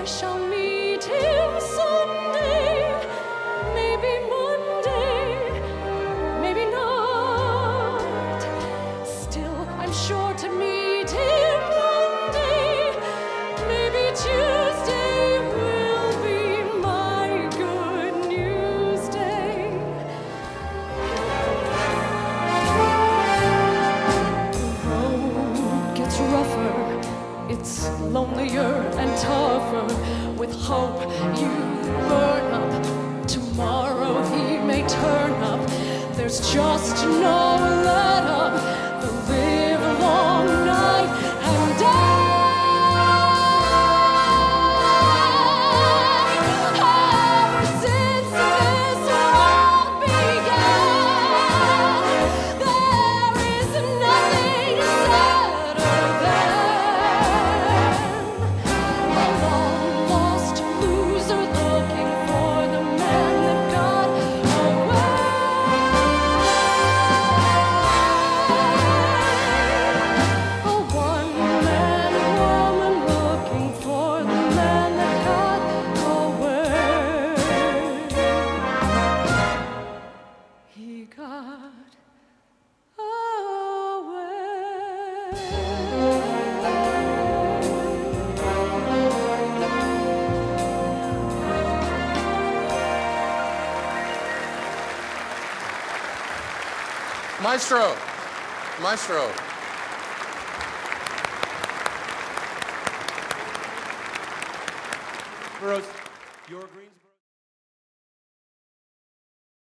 shall meet him Sunday, maybe Monday, maybe not. Still, I'm sure to meet him Monday, maybe Tuesday will be my good news day. The road gets rougher, it's lonelier and tougher. With hope you burn up. Tomorrow he may turn up. There's just no let up. The live long night and day. Ever since this world began, there is nothing sadder than a long-lost loser looking for the man that got away. A one-man woman looking for the man that got away. He got Maestro, maestro. Rose, your Greensboro.